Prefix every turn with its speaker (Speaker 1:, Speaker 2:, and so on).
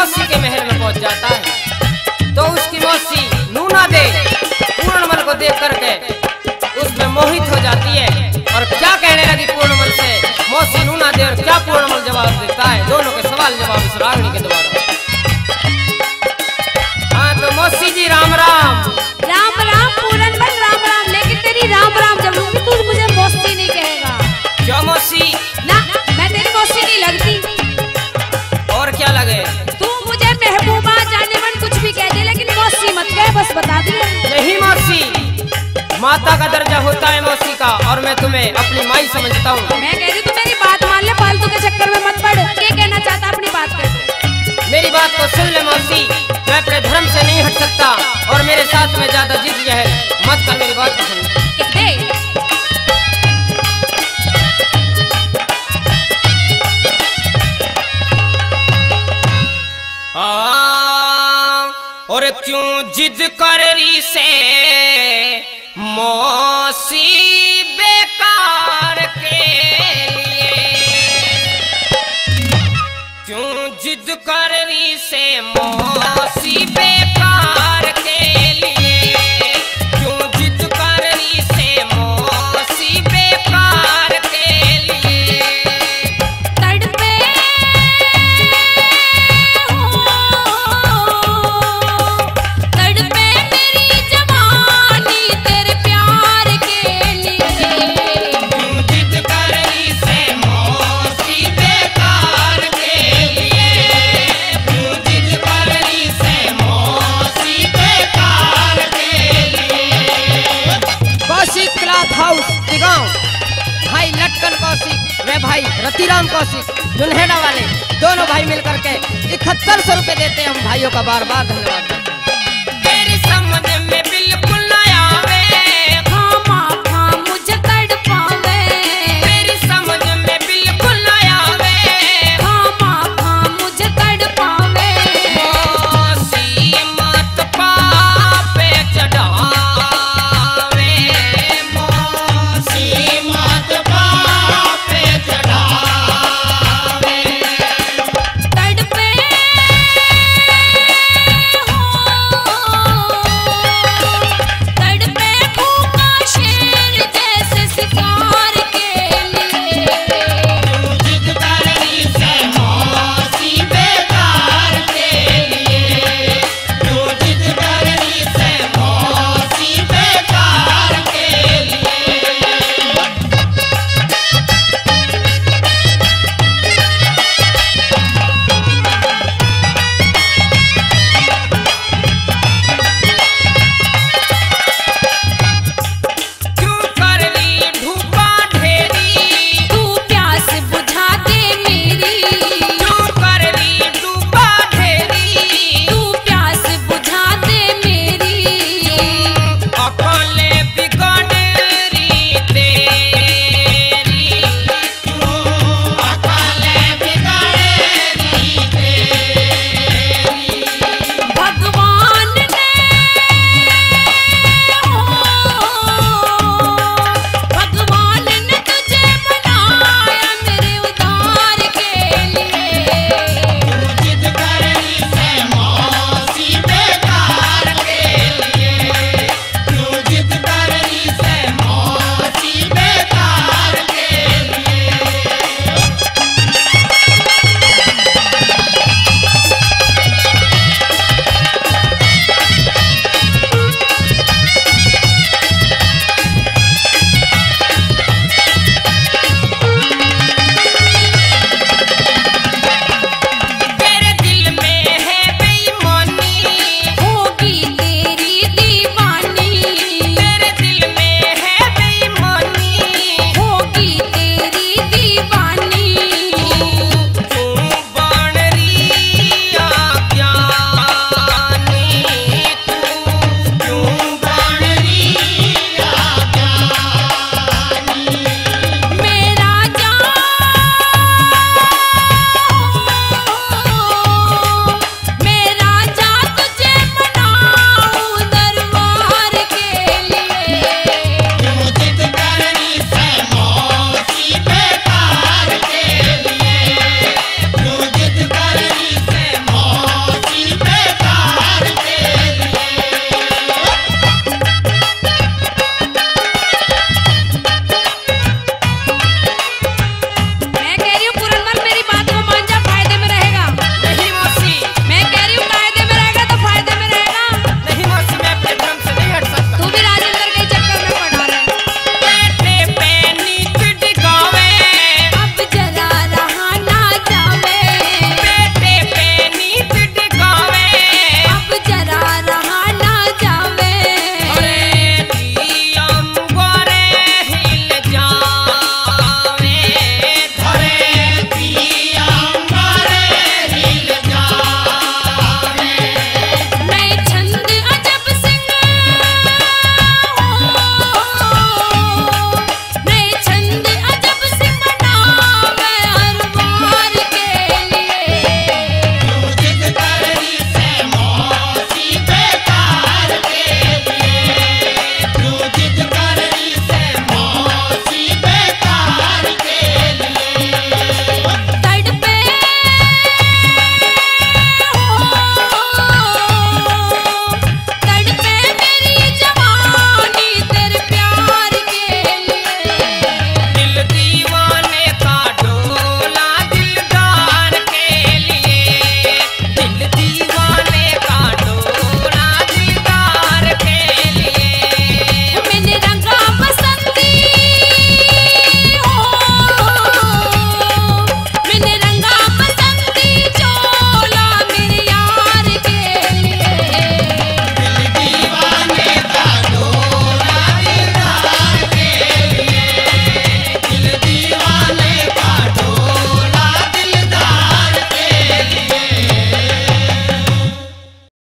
Speaker 1: मौसी के महल में पहुंच जाता है तो उसकी मौसी नूना दे पूर्णमल को देख करके उसमें मोहित हो जाती है और क्या कहने लगी पूर्णमल से। मौसी नूना दे और क्या पूर्णमल जवाब देता है, दोनों के सवाल जवाब इस रागिनी के द्वारा। हाँ तो मौसी जी राम राम।
Speaker 2: राम राम पूर्णमल राम राम, लेकिन तेरी राम राम जब लूंगी तू मुझे मौसी नहीं कहेगा।
Speaker 1: क्यों मौसी?
Speaker 2: ना मैं तेरी मौसी नहीं लगती।
Speaker 1: और क्या लगे?
Speaker 2: तू मुझे महबूबा जाने मन कुछ भी कह दे लेकिन मौसी मत कह, बस बता दी।
Speaker 1: नहीं मौसी, माता का दर्जा होता है मौसी का और मैं तुम्हें अपनी माई समझता हूँ।
Speaker 2: मैं कह रही तू मेरी बात मान ले, फालतू के चक्कर में मत पड़। क्या कहना चाहता अपनी बात कर।
Speaker 1: मेरी बात को सुन ले मौसी, मैं अपने धर्म से नहीं हट सकता और मेरे साथ में ज्यादा जिद है मत कर, मेरी बात को सुन। और क्यों जिद कर रही से मौसी बेकार के लिए, क्यों जिद कर रही से मौसी बेकार के लिए, क्यों जिद कर रही से मौसी बेकार के लिए।
Speaker 2: तड़पे
Speaker 1: भाई लटकन कौशिक वे भाई रतिराम कौशिक जुनहेड़ा वाले दोनों भाई मिलकर के 7100 रुपए देते हैं हम भाइयों का बार बार धन्यवाद। तेरी समझ में